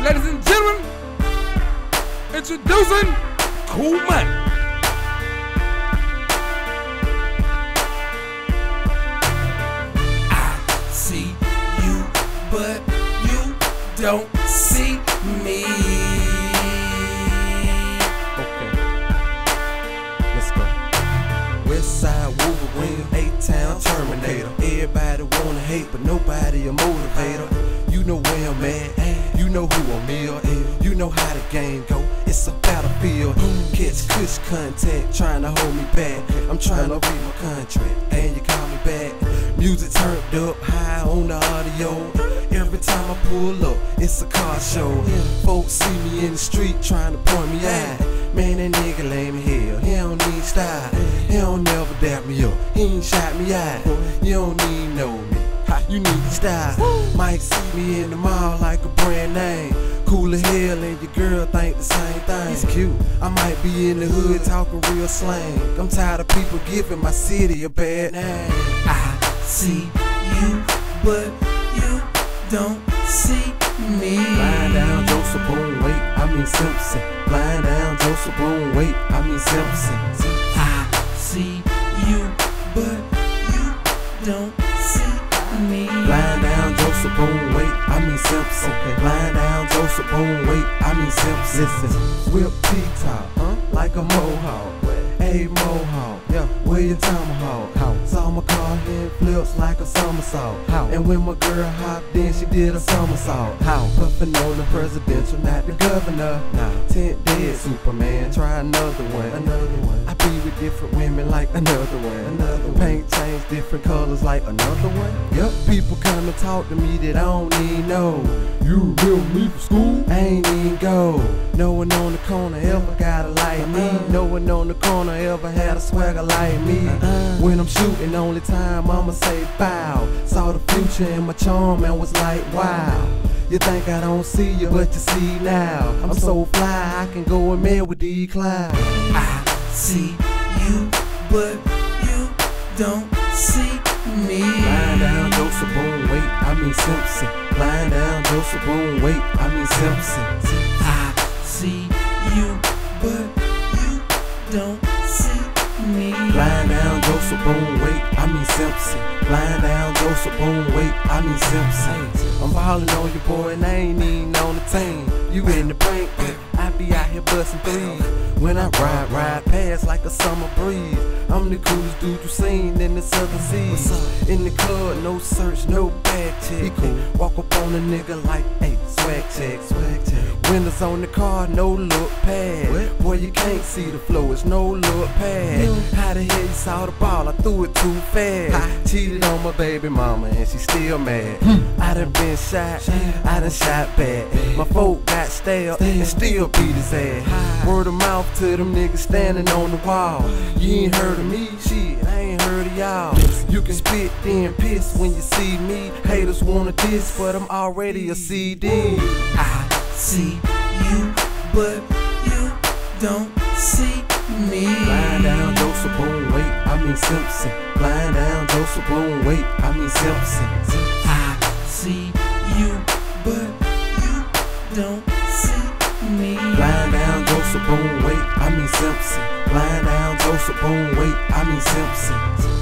Ladies and gentlemen, introducing Cool Man. I see you, but you don't see me. Okay, let's go. Westside Wolverine, A-Town Terminator. Everybody wanna hate, but nobody a motivator. You know where I'm at, you know who I'm is. You know how the game go, it's a battlefield. Catch kush contact, trying to hold me back. I'm trying to read my contract, and you call me back. Music turned up, high on the audio. Every time I pull up, it's a car show. Folks see me in the street trying to point me out. Man, that nigga lame as hell, he don't need style. He don't never dap me up, he ain't shot me out. You don't need know me, you need style. Might see me in the mall like a brand name. Cool as hell and your girl think the same thing. It's cute, I might be in the hood talking real slang. I'm tired of people giving my city a bad name. I see you, but you don't see me. Lying down Joseph Boone, wait, I mean Simpset. Lying down Joseph Boone, wait, I mean Simpset. I see you, but you don't see me. Lying down Joseph Boone, wait, I mean Simpson. Lying down Joseph Boone, wait, I mean Simpson. Listen, whip T-top, like a mohawk. Hey mohawk, yeah, where your tomahawk? Saw my car head flips like a somersault. And when my girl hopped in, she did a somersault. Puffin' on the presidential, not the governor. 10th dead Superman, try another one. I be with different women like another one. Paint change different colors like another one. Yup, people come and talk to me that I don't even know. You remember me from school? I ain't even go. No one on the corner ever got a like me. No one on the corner ever had a swagger like me. When I'm shooting, only time I'ma say bow. Saw the future in my charm and was like, wow. You think I don't see you, but you see now. I'm so fly, I can go and man with these clouds. I see you, but you don't see me. Lying down Joseph Boone, wait, I mean Simpson. Lying down Joseph Boone, wait, I mean Simpson. I see you, but you don't see me. Lying down Joseph Boone, wait, I mean Simpson. Lying down Joseph Boone, wait, I mean Simpson. I'm ballin' on your boy and I ain't even on the team. You in the bank, I be out here bustin' threes. When I ride past like a summer breeze. I'm the coolest dude you seen in the southern seas. In the club, no search, no bag check. Walk up on a nigga like, hey, swag check. Windows on the car, no look pad. Boy, you can't see the flow, it's no look pad. How the hell you saw the ball? I threw it too fast. Cheated on my baby mama and she still mad. I done been shot, I done shot back. My folk got stabbed and still beat his ass. Word of mouth to them niggas standing on the wall. You ain't heard of me, shit, I ain't heard of y'all. You can spit then piss when you see me. Haters wanna diss, but I'm already a CD. I see you, but you don't see me. Lying down Joseph Boone, wait, I mean Simpson. Lying down Joseph Boone, wait, I mean Simpson. I see you, but you don't see me. Lying down Joseph Boone, wait, I mean Simpson. Lying down Joseph Boone, wait, I mean Simpson.